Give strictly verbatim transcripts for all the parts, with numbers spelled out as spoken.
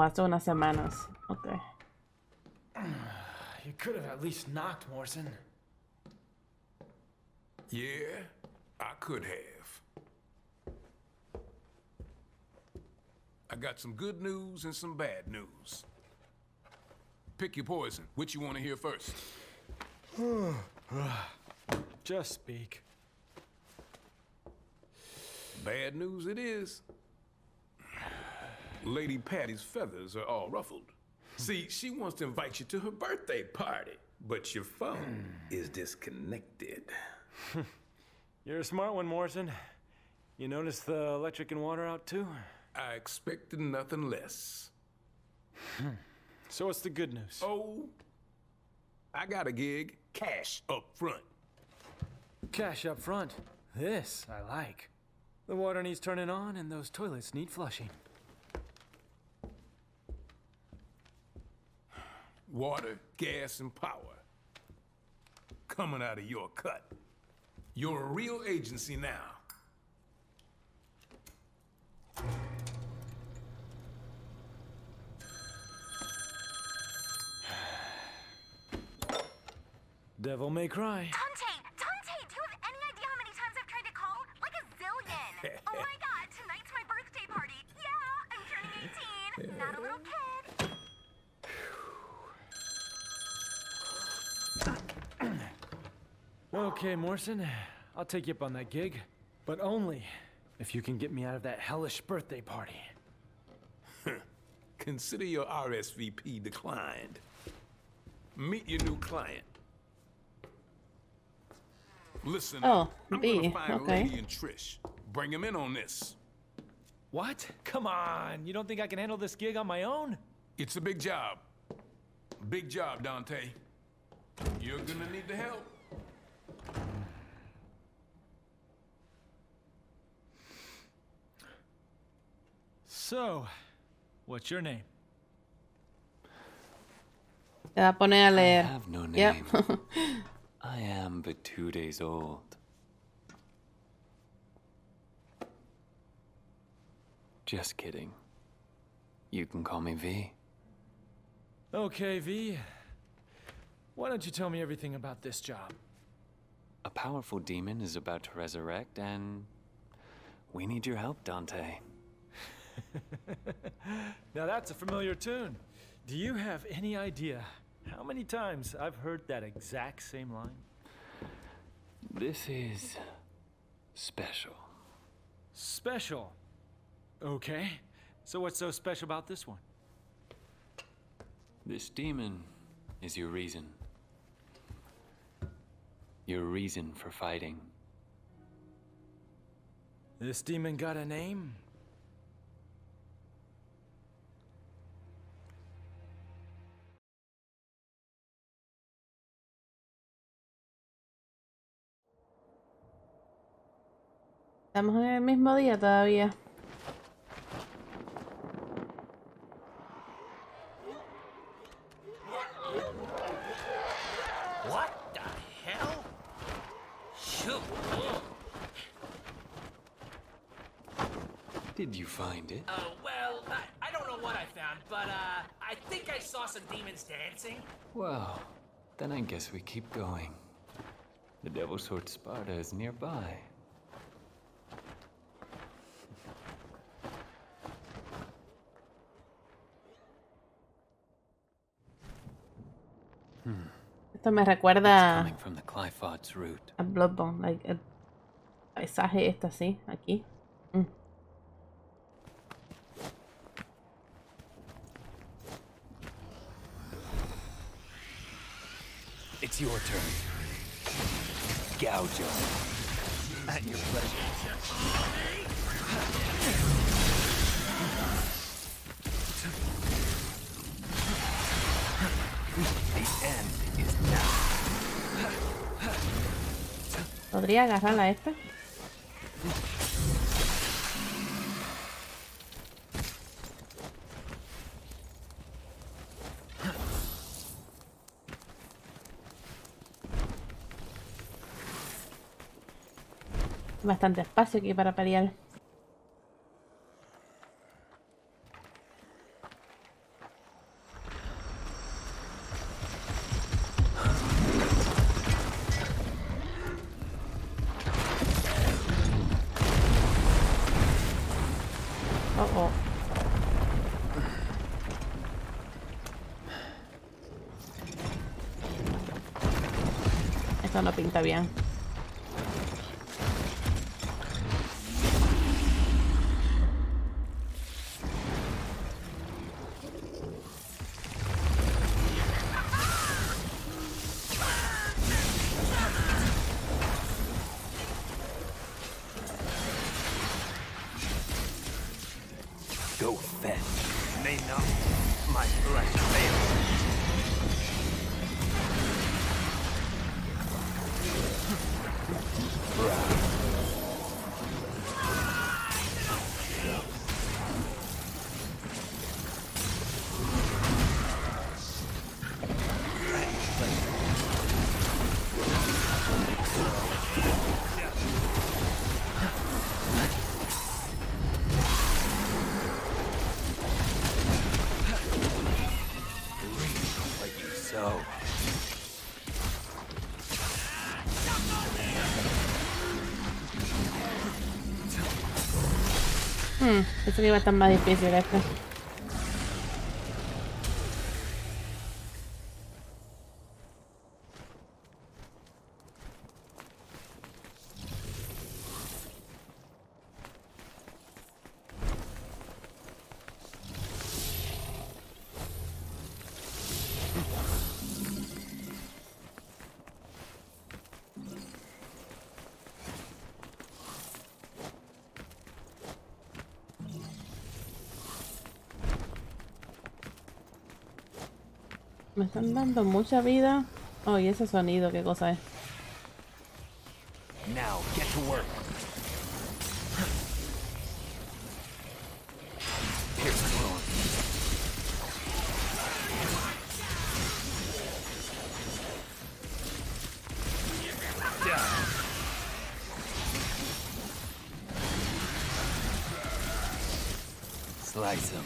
hace unas semanas. Ok. You could have at least knocked, Morrison. Yeah, I could have. I got some good news and some bad news. Pick your poison. Which you want to hear first? Just speak. Bad news it is. Lady Patty's feathers are all ruffled. See, she wants to invite you to her birthday party, but your phone is disconnected. You're a smart one, Morrison. You noticed the electric and water out too? I expected nothing less. So what's the good news? Oh, I got a gig. Cash up front. Cash up front. This I like. The water needs turning on and those toilets need flushing. Water, gas, and power. Coming out of your cut. You're a real agency now. Devil may cry. Dante! Dante! Do you have any idea how many times I've tried to call? Like a zillion! Oh my god, tonight's my birthday party! Yeah, I'm turning eighteen! Not a little kid! Okay, Morrison. I'll take you up on that gig. But only if you can get me out of that hellish birthday party. Consider your R S V P declined. Meet your new client. Listen, Oh, I'm B, gonna find okay. Lady and Trish. Bring him in on this. What? Come on. You don't think I can handle this gig on my own? It's a big job. Big job, Dante. You're gonna need the help. So, what's your name? Te va a poner a I leer. have no Yep. name. I am but two days old. Just kidding. You can call me V. Okay, V. Why don't you tell me everything about this job? A powerful demon is about to resurrect, and we need your help, Dante. Now that's a familiar tune. Do you have any idea how many times I've heard that exact same line? This is special. Special. Okay. So what's so special about this one? This demon is your reason. Your reason for fighting. This demon got a name? Estamos en el mismo día todavía. What the hell? Shoot. Did you find it? Uh, well, I, I don't know what I found, but, uh, I think I saw some demons dancing. Well, then I guess we keep going. The Devil's Sword Sparta is nearby. Esto me It's recuerda coming from the Clyphod's root. a Bloodborne, like el paisaje este así, aquí. Mm. It's your turn. Gouge him. At your pleasure. The end is now. ¿Podría agarrarla a esta? Bastante espacio aquí para pelear. Oh, oh. Esto no pinta bien. Go fetch. May not my flesh fail. Hmm, pensé que iba a estar más difícil esto. Me están dando mucha vida. Oh, y ese sonido, ¿qué cosa es? Now get to work. Pierce the wound. Slice him.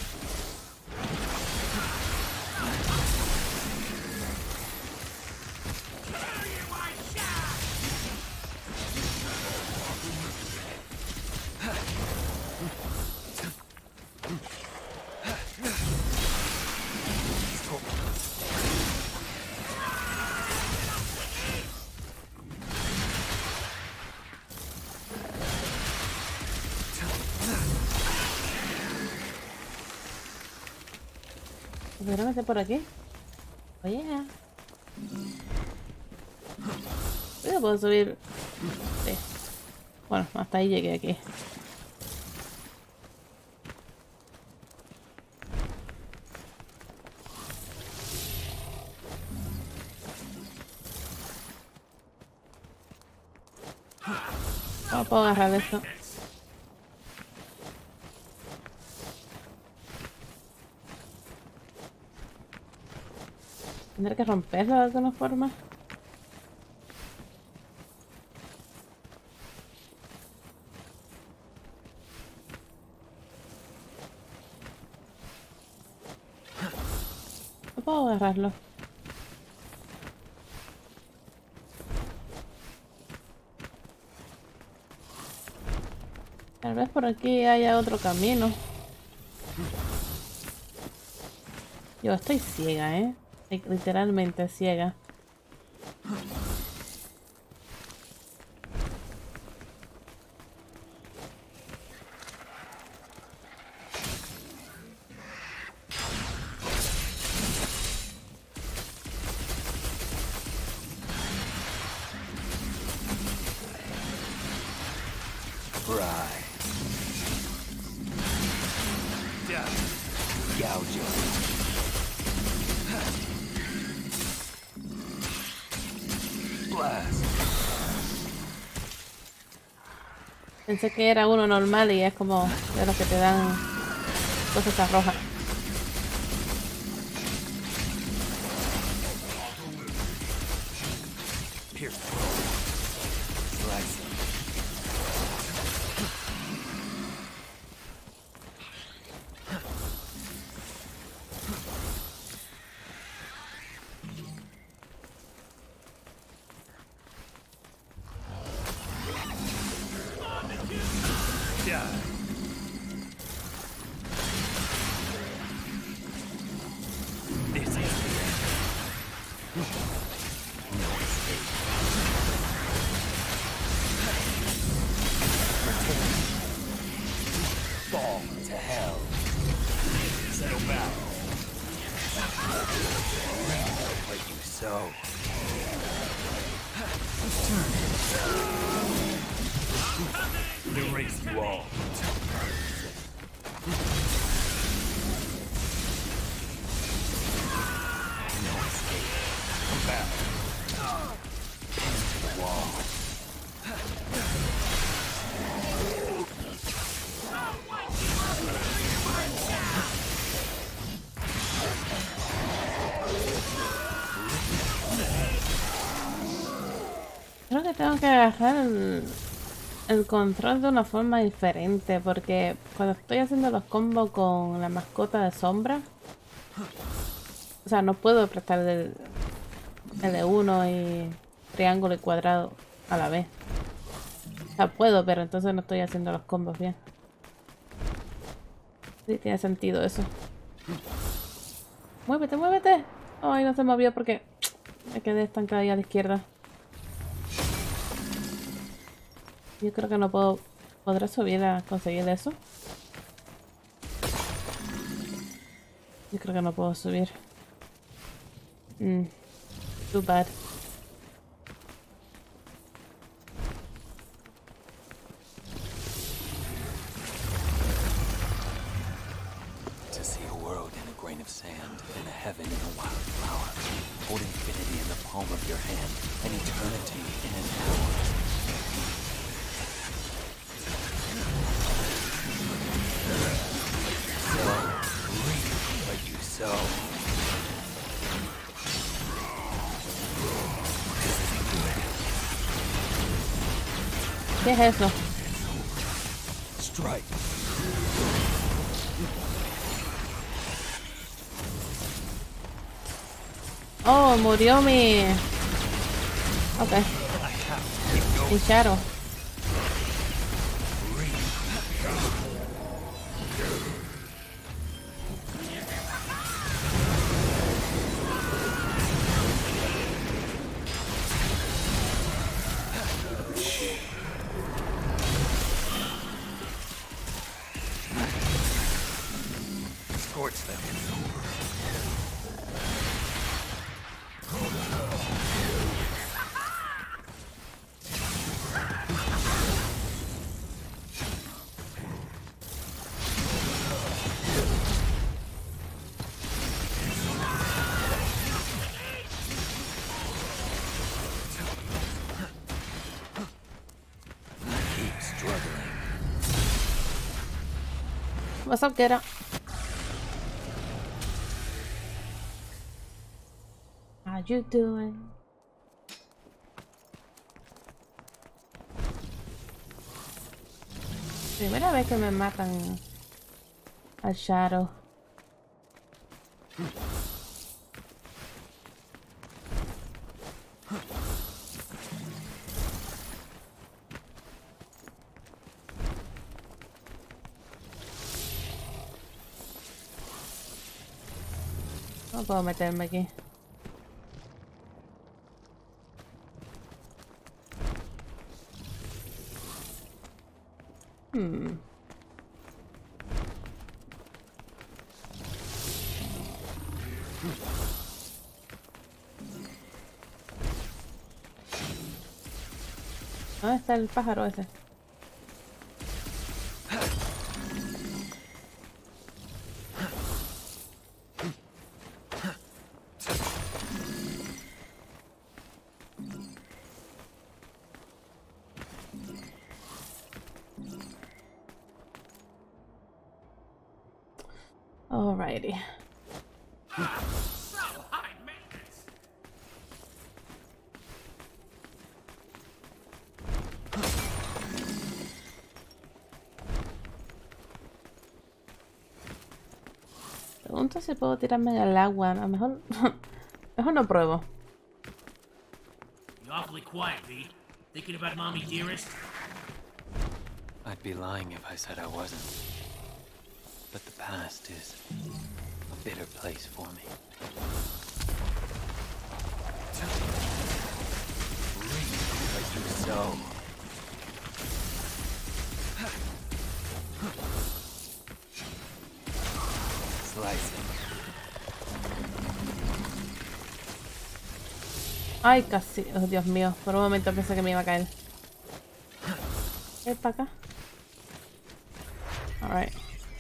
¿Podrá meter por aquí? Oye. Yo puedo subir. Sí. Bueno, hasta ahí llegué aquí. ¿Cómo puedo agarrar esto? Tendré que romperlo de alguna forma. No puedo agarrarlo. Tal vez por aquí haya otro camino. Yo estoy ciega, ¿eh? Literalmente ciega. Fry. Gouge him. Blast. Pensé que era uno normal y es como de los que te dan cosas rojas. Pierce the throat. Slice him. Fall to hell. Settle back. What you sow. Erase you all. No escape. Come back. Pin to the wall. Creo que tengo que agarrar el, el control de una forma diferente, porque cuando estoy haciendo los combos con la mascota de sombra, o sea, no puedo prestar el L uno y triángulo y cuadrado a la vez. O sea, puedo, pero entonces no estoy haciendo los combos bien. Sí, tiene sentido eso. ¡Muévete, muévete! Ay, no se movió porque me quedé estancada ahí a la izquierda. Yo creo que no puedo... ¿Podré subir a conseguir eso? Yo creo que no puedo subir. Mm. Too bad. To see a world in a grain of sand, and a heaven in a wild flower. Hold infinity in the palm of your hand, and eternity in an hour. So, ¿qué es eso? Strike. Oh, murió mi... Ok. Mi Shadow. Scorch them. Keep struggling. What's up, get up? How you doing? Primera vez que me matan al Shadow. No puedo meterme aquí. Hmm. ¿Dónde está el pájaro ese? Alrighty. Pregunto si puedo tirarme al agua. A lo mejor, mejor no pruebo. You're awfully quiet, V. Thinking about mommy dearest? I'd be lying if I said I wasn't. But the past is a bitter place for me. Like you sow. Ay, casi. Oh, Dios mío. Por un momento pensé que me iba a caer. ¿Es para acá? Alright.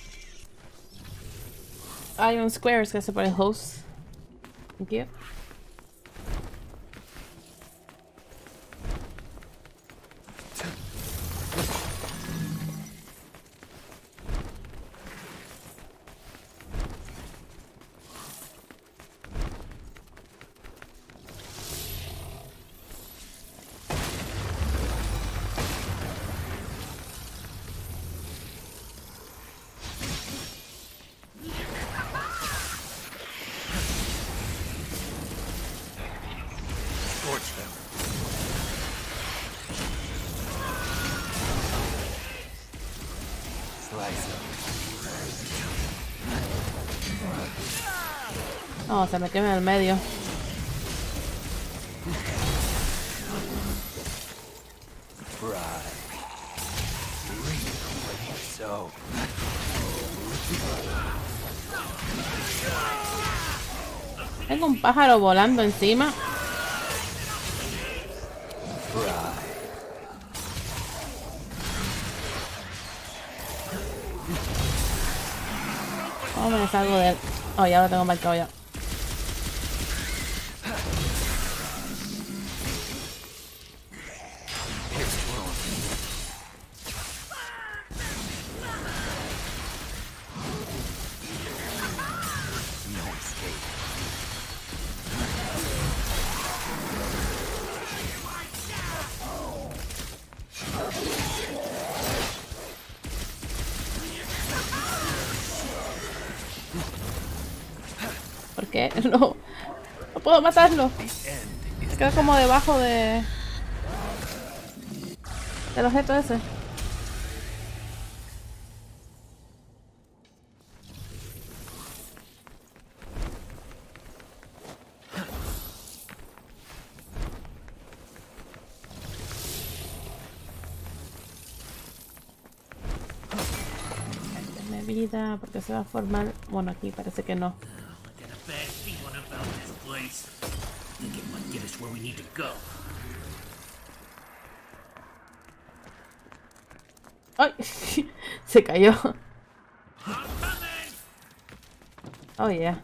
Hay un square que hace por el host. Thank you. Oh, se me quema en el medio. Tengo un pájaro volando encima. ¿Cómo me salgo de él? Oh, ya lo tengo marcado ya. ¿Por qué? No, no puedo matarlo. Se queda como debajo de del objeto ese. Denme vida porque se va a formar. Bueno, aquí parece que no. ¡Ay! Se cayó. Oh, yeah.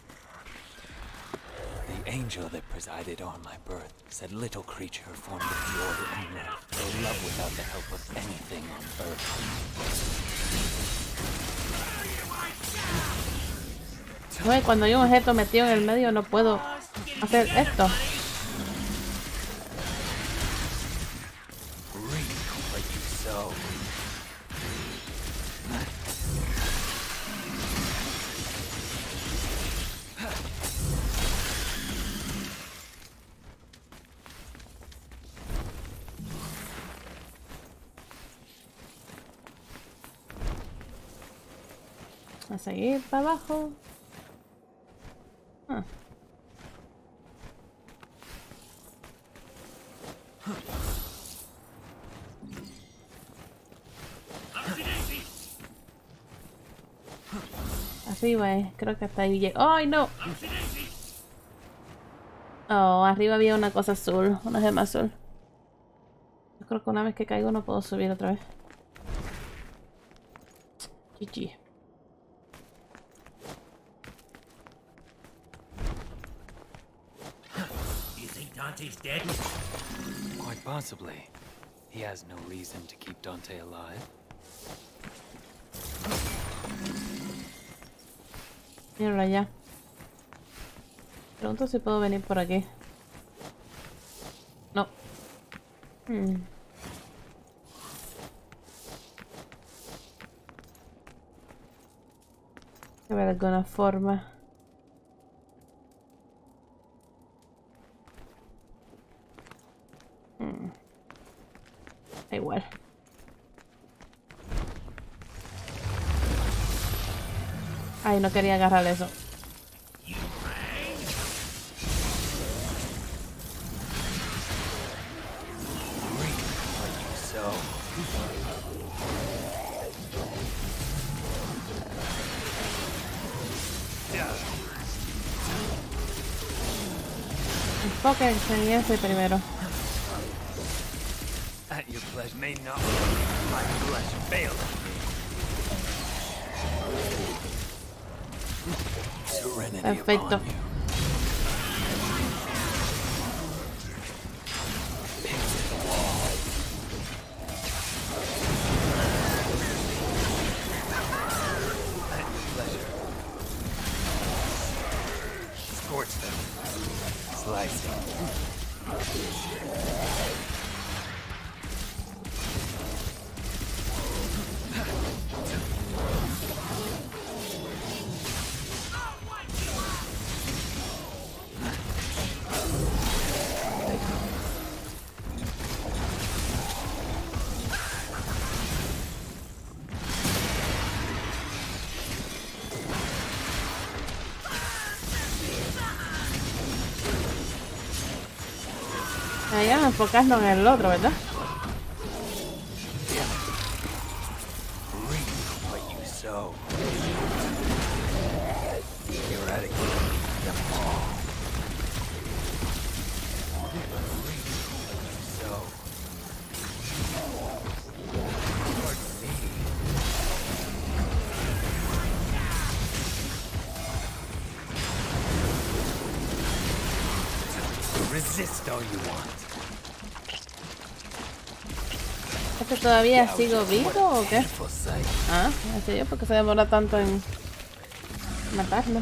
The angel that presided on my birth said little creature formed of joy and love, or love without the help of anything on earth. Güey, cuando hay un objeto metido en el medio no puedo hacer esto. A seguir para abajo. Ah. Arriba, eh. Creo que hasta ahí llegué. ¡Ay, no! Oh, arriba había una cosa azul, una gema azul. Yo creo que una vez que caigo no puedo subir otra vez. G G. Dante's dead? Quite possibly. He has no reason to keep Dante alive. Míralo allá. Pregunto si puedo venir por aquí. No. Hmm. Hay que ver alguna forma. Hmm. Da igual. Ay, no quería agarrar eso. enfóquense en ese primero. At your flesh may not. My flesh failed me. Serenity Perfecto. upon you. Scorch them. Slicing. Allá enfocarnos en el otro, ¿verdad? Reap what you sow. Eradicate them all. Reap what you sow. Lord me. Resist all you want. ¿Este todavía sigo vivo o qué? Painful sight. Ah, así yo, porque se demora tanto en matarlo.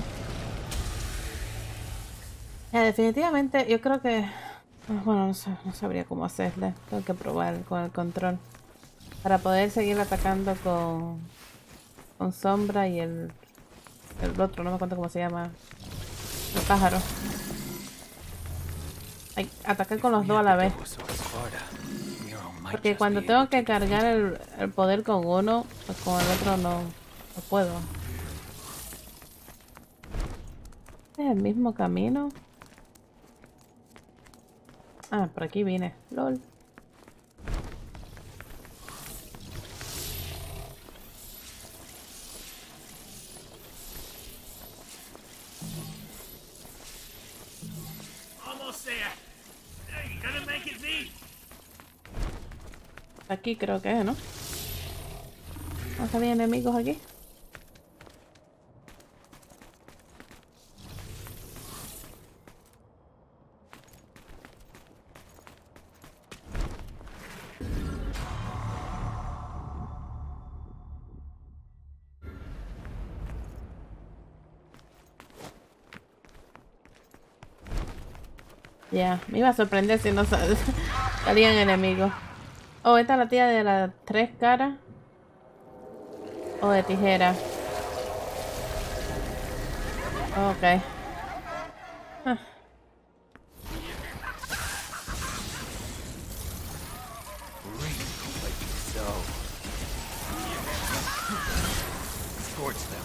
Ya, definitivamente, yo creo que... Bueno, no, sé, no sabría cómo hacerle. Tengo que probar con el control. Para poder seguir atacando con... Con sombra y el... El otro, no me acuerdo cómo se llama. El pájaro. Ay, atacar con los dos a la vez. Porque cuando tengo que cargar el, el poder con uno, pues con el otro no, no puedo. ¿Es el mismo camino? Ah, por aquí vine. LOL. Almost there. Hey, you gonna make it, V? Aquí creo que es, ¿no? ¿No había enemigos aquí? Ya, me iba a sorprender si no sal salían enemigos. Oh, esta es la tía de las tres caras. O de tijera. Ok. Ah. Scorch them.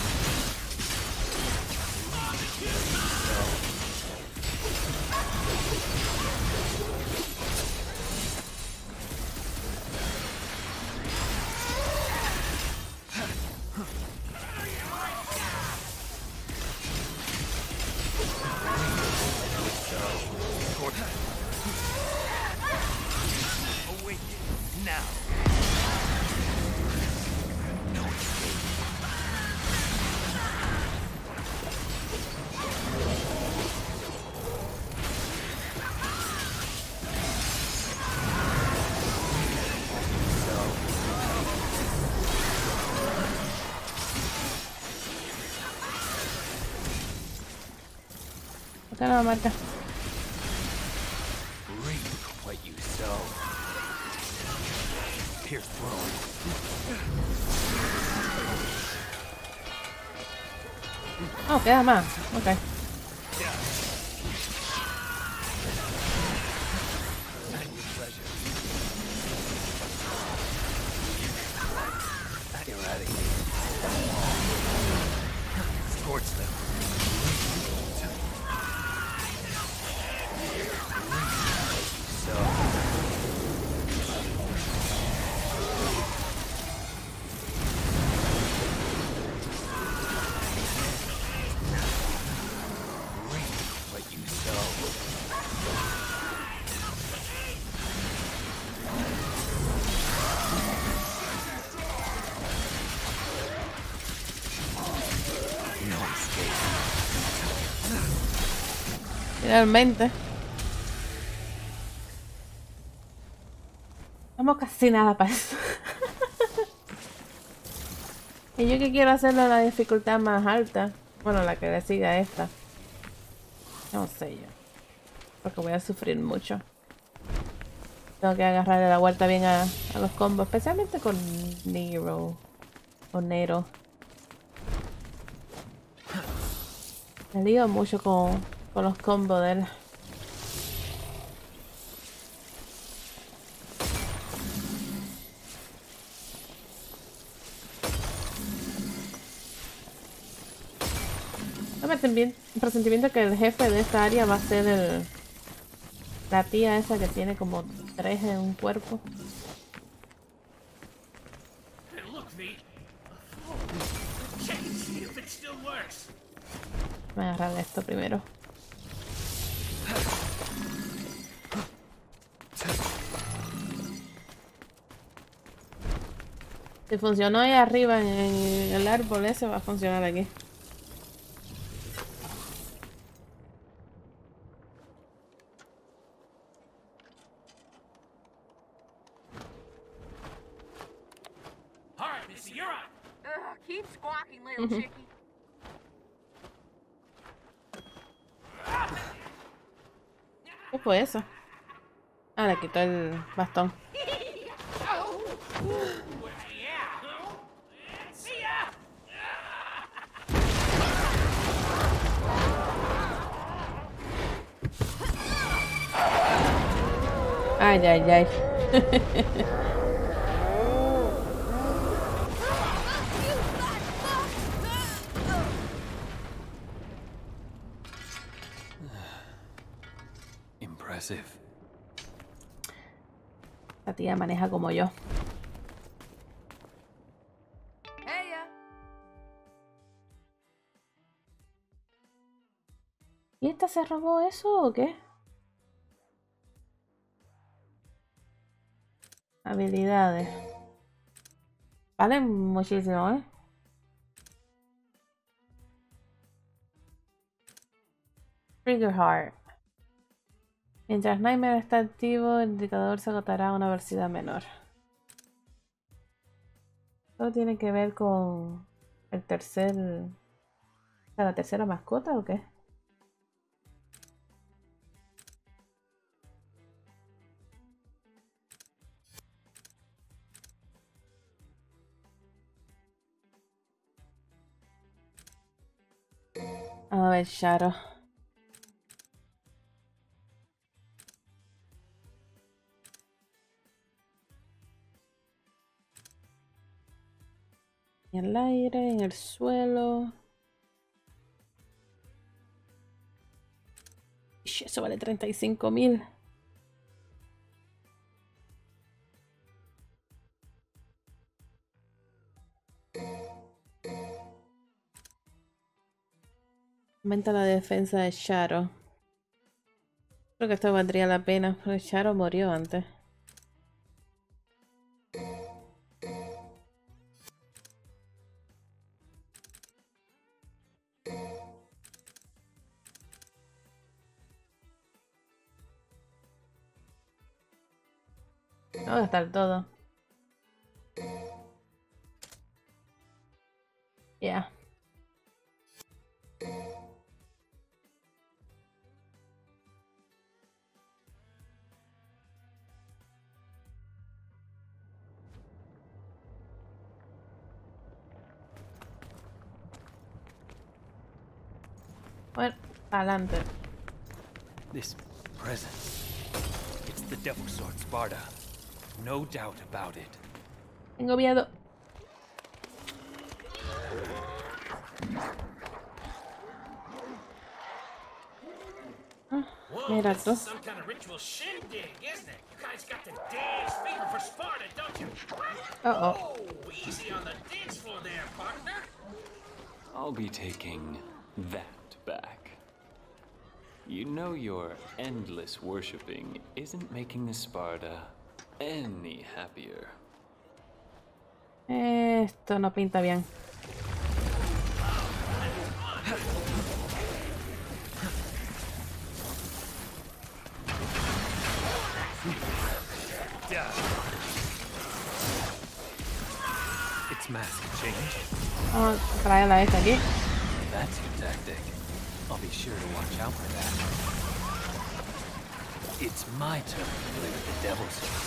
Awaken now. Acá no me marca. Reap what you sow. Pierce throne. Oh, queda más. Ok. At your pleasure. Eradicate. Scorch them. So. Realmente. Vamos casi nada para eso. Y yo que quiero hacerlo en la dificultad más alta. Bueno, la que le siga a esta. No sé yo. Porque voy a sufrir mucho. Tengo que agarrarle la vuelta bien a, a los combos. Especialmente con Nero. O Nero. Me lío mucho con, con los combos de él. Tengo un presentimiento que el jefe de esta área va a ser el, la tía esa que tiene como tres en un cuerpo. Voy a agarrar esto primero. Si funcionó ahí arriba en, en el árbol ese, va a funcionar aquí. Keep squawking, little chickie. ¿Qué fue eso? Ah, le quitó el bastón. Ay, ay, ay. Impressive. La tía maneja como yo. Heya. ¿Y esta se robó eso o qué? Habilidades. Valen muchísimo, ¿eh? Triggerheart. Mientras Nightmare está activo, el indicador se agotará a una velocidad menor. ¿Todo tiene que ver con el tercer... o sea, la tercera mascota o qué? A ver, Shadow. En el aire, en el suelo. Ish, eso vale treinta y cinco mil. Aumenta la defensa de Shadow. Creo que esto valdría la pena, porque Shadow murió antes. Voy a gastar todo. Ya. Yeah. Bueno, adelante. This presence. It's the Devil Sword Sparda. No doubt about it. Tengo miedo. Ah, mira esto. Some kind of ritual shindig, isn't it? You guys got the dance fever for Sparta, don't you? Uh oh. Oh, easy on the dance floor there, partner. I'll be taking that back. You know your endless worshipping isn't making the Sparda any happier. Esto no pinta bien. It's massive change. Vamos a traer a esta aquí. That's your tactic. I'll be sure to watch out for that. It's my turn to play with the devil's sword.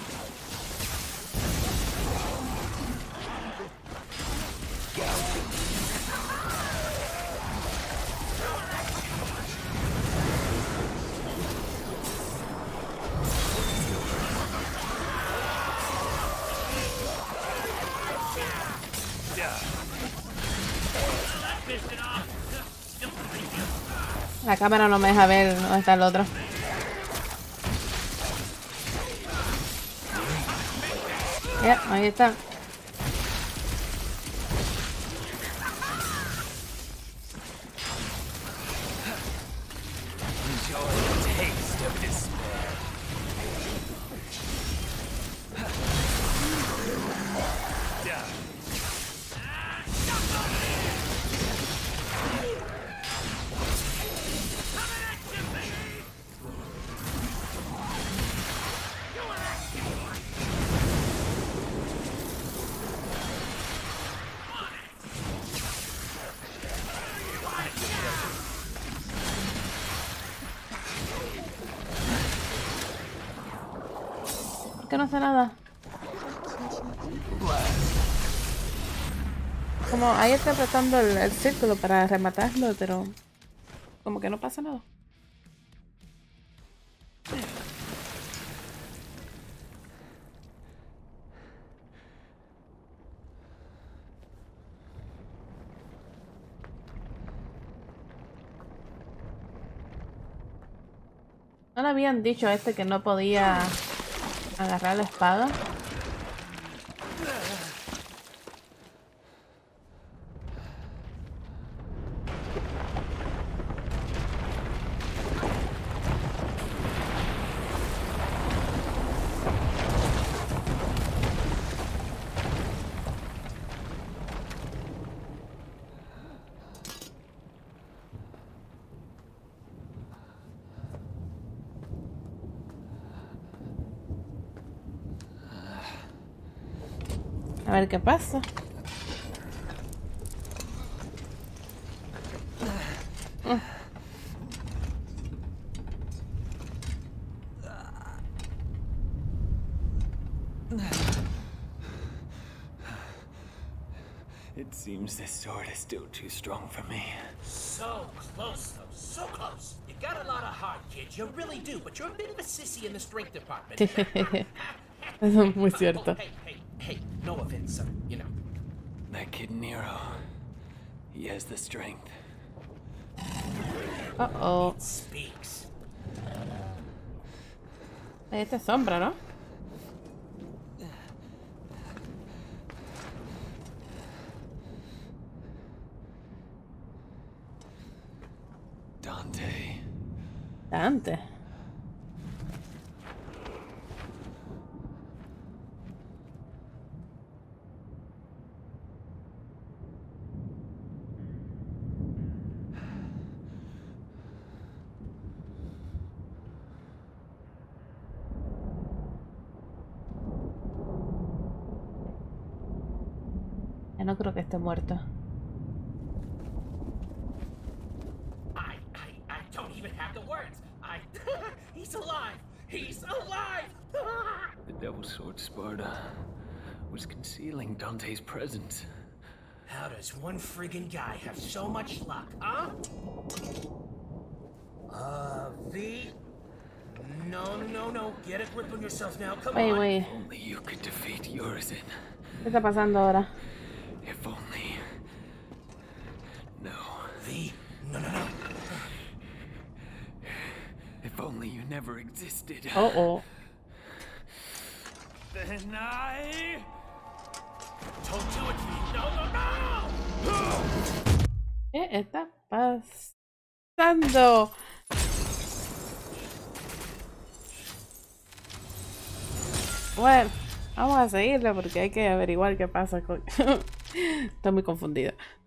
La cámara no me deja ver dónde está el otro. Ya, ahí está. ¿Por qué no hace nada? Como ahí está apretando el, el círculo para rematarlo, pero como que no pasa nada. ¿No le habían dicho a este que no podía agarrar la espada? A ver qué pasa. Mm. It seems this sword is still too strong for me. So close, though. So close. You got a lot of heart, kid. You really do. But you're a bit of a sissy in the strength department. Eso es muy cierto. Oh, hey, hey, hey. No offense, sir. You know. That kid Nero, he has the strength. Uh oh. It speaks. Esta es sombra, ¿no? Dante. Dante. No creo que esté muerto. I, I, I don't even have the words. I, he's alive. He's alive. The Devil's Sword Sparta was concealing Dante's presence. How does one friggin' guy have so much luck, huh? Uh, V. No, no, no. Get a grip on yourself now. Come Wait, on. wait. Only you could defeat Urizen. ¿Qué está pasando ahora? If only. No. V. No, no, no. If only you never existed. Oh, oh. Then I. Don't do it, V. No, no, no! ¿Qué está pasando? Bueno, vamos a seguirle porque hay que averiguar qué pasa con... Estoy muy confundida.